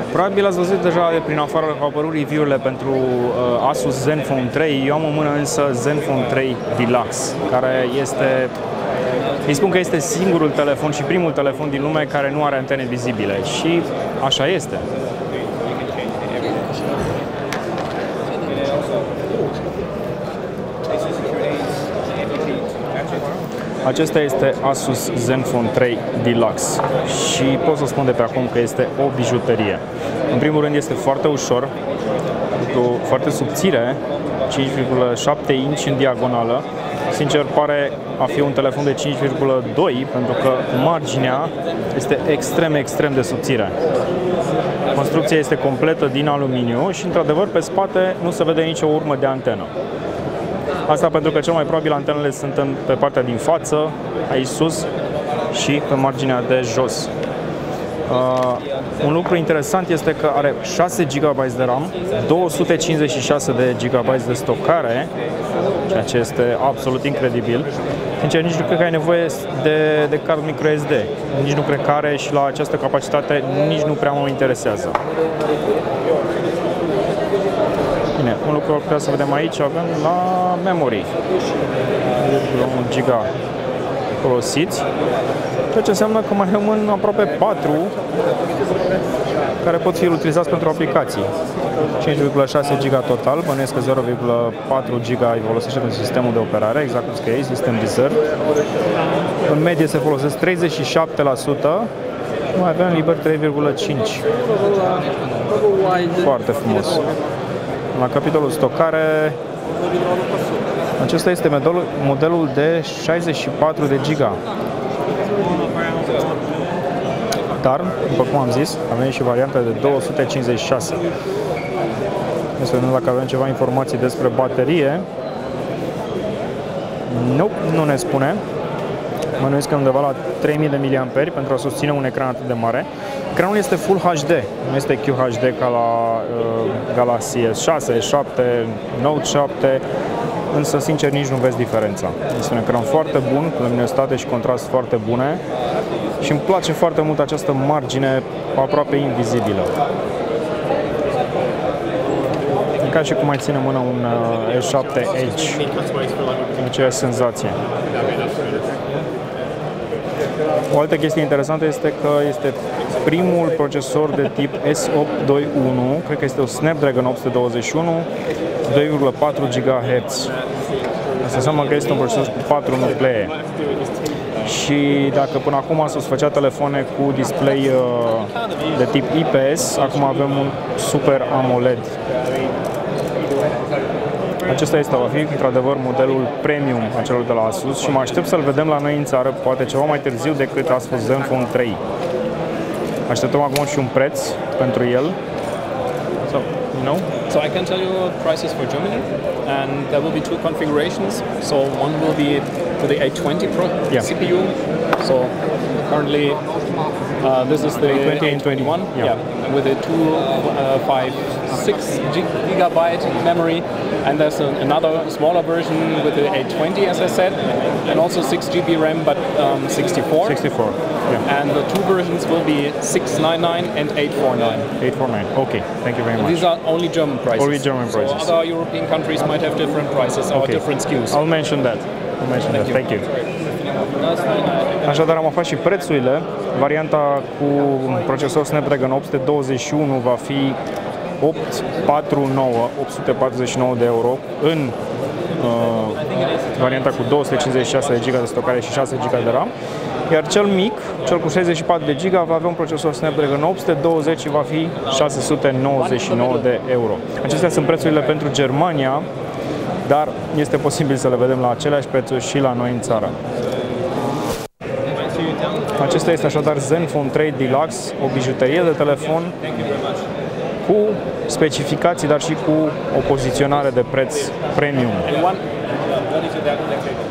Probabil ați văzut deja prin afară că au apărut review-urile pentru Asus Zenfone 3. Eu am în mână însă Zenfone 3 Deluxe, care este, îi spun că este singurul telefon și primul telefon din lume care nu are antene vizibile. Și așa este. Acesta este Asus Zenfone 3 Deluxe și pot să spun de pe acum că este o bijuterie. În primul rând este foarte ușor, foarte subțire, 5,7 inch în diagonală. Sincer, pare a fi un telefon de 5,2 pentru că marginea este extrem de subțire. Construcția este completă din aluminiu și, într-adevăr, pe spate nu se vede nicio urmă de antenă. Asta pentru că cel mai probabil antenele sunt pe partea din față, aici sus și pe marginea de jos. Un lucru interesant este că are 6 GB de RAM, 256 de GB de stocare, ceea ce este absolut incredibil. Sincer, nici nu cred că ai nevoie de card microSD. Nici nu cred că are și la această capacitate nici nu prea mă interesează. Bine, un lucru ar putea să vedem aici, avem la memory 1 GB folosiți, ceea ce înseamnă că mai rămân aproape 4 care pot fi utilizați pentru aplicații. 5,6 GB total, bănuiesc că 0,4 GB îi folosește pentru sistemul de operare, exact cum scrie, sistem Desert. În medie se folosesc 37%, mai avem liber 3,5. Foarte frumos. La capitolul stocare, acesta este modelul de 64 de GB. Dar, după cum am zis, avem și varianta de 256. Să vedem dacă avem ceva informații despre baterie. Nu ne spune. Mănuiesc că undeva la 3000 de mAh pentru a susține un ecran atât de mare. Ecranul este Full HD, nu este QHD ca la Galaxy S6, S7, Note 7, însă sincer nici nu vezi diferența. Este un ecran foarte bun, cu luminositate și contrast foarte bune și îmi place foarte mult această margine aproape invizibilă. E ca și cum mai ține în mână un S7 Edge, aceeași senzație. O altă chestie interesantă este că este primul procesor de tip S821, cred că este o Snapdragon 821, 2,4 GHz. Asta înseamnă că este un procesor cu 4 nuclee. Și dacă până acum Asus făcea telefoane cu display de tip IPS, acum avem un Super AMOLED. Acesta va fi într-adevăr modelul premium a celor de la Asus și mă aștept să-l vedem la noi în țară, poate ceva mai târziu decât a fost Zenfone 3. Așteptăm acum și un preț pentru el. So I can tell you prices for Germany, and there will be two configurations. So one will be for the A20 Pro CPU. So currently this is the A21, with a 256 GB memory, and there's another smaller version with the A20, as I said, and also 6 GB RAM, but 64. 64. Yeah. And the two versions will be 699 and 849. 849. Okay, thank you very much. These are only German prices. Only German prices. So other European countries might have different prices or different SKUs. I'll mention that. Thank you. Așadar am aflat și prețurile. Varianta cu procesor Snapdragon 821 va fi 849 de euro în varianta cu 256 de GB de stocare și 6 GB de RAM. Iar cel mic, cel cu 64 de GB, va avea un procesor Snapdragon 820 și va fi 699 de euro. Acestea sunt prețurile pentru Germania, dar este posibil să le vedem la aceleași prețuri și la noi în țară. Acesta este așadar Zenfone 3 Deluxe, o bijuterie de telefon cu specificații, dar și cu o poziționare de preț premium.